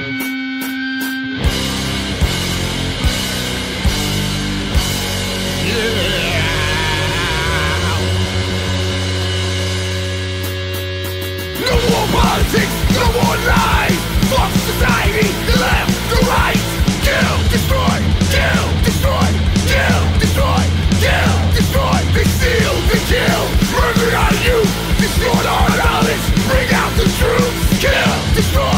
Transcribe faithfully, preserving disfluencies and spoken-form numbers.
No more politics, no more lies. Fuck society, the left, the right. Kill, destroy, kill, destroy, kill, destroy, kill, destroy. They steal, they kill, murder our youth. Destroy our knowledge, bring out the truth. Kill, destroy.